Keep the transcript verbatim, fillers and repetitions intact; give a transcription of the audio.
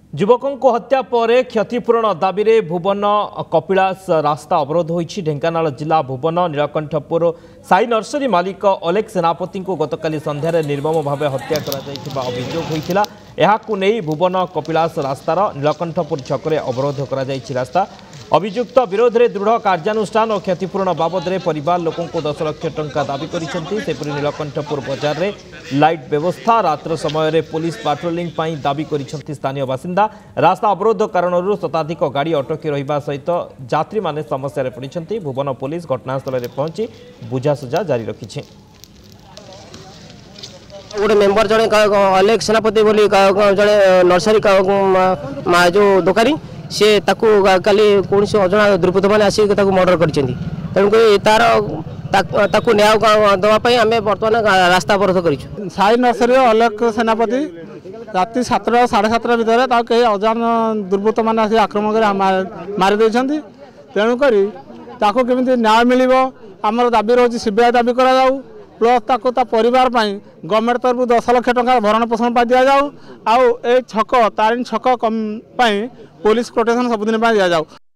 युवकों हत्या पर क्षतिपूरण दाबी रे भुवन कपिलास रास्ता अवरोध होईछि। ढेंकानाल जिला भुवन नीलकंठपुर साई नर्सरी मालिक अलेख सेनापति को गतकाली संध्यारे निर्मम भाव हत्या करा जायथिबा अभियोग होइथिला। एहाकु नै भुवन कपिलास रास्तार नीलकंठपुर छकरे अवरोध करा जायछि। रास्ता अभियुक्त विरोध में दृढ़ कार्यानुष्ठान और क्षतिपूरण बाबद में परिवार लोकों को दस लाख टंका दाबी करिसेंती। नीलकंठपुर बजार में लाइट व्यवस्था रात्र समय पुलिस पाट्रोलिंग पाई दाबी करिसेंती स्थानीय बासिंदा। रास्ता अवरोध कारण शताधिक गाड़ी अटकी रहिबा सहित यात्री माने समस्या पड़िसेंती। भुवन पुलिस घटनास्थल में पहुंची बुझासुझा जारी रखिछि। गोटे मेम्बर जड़े अलेख सेनापति बोली जड़े नर्सरी जो दोकानी सी काली कौन अजना दुर्बृत्त मैंने आसिक मर्डर कर तेणुक तार ताकू न्याय देवाई आम बर्तमान रास्ता अवरोध कर साई नर्सरी अलेख सेनापति राति सातटा साढ़े सातटा भितर कई अजान दुर्बृत्त मैंने आसिक आक्रमण कर मारी तेणुक केमी न्याय मिल आमर दाबी रही सीबीआई दाबी करा प्लस ताको ता परिवार गवर्नमेंट तरफ दस लाख टंका भरण पोषण दि जाऊ आउ ए छक तारिणी छक पुलिस प्रोटेक्शन सबुदिन दि जाऊ।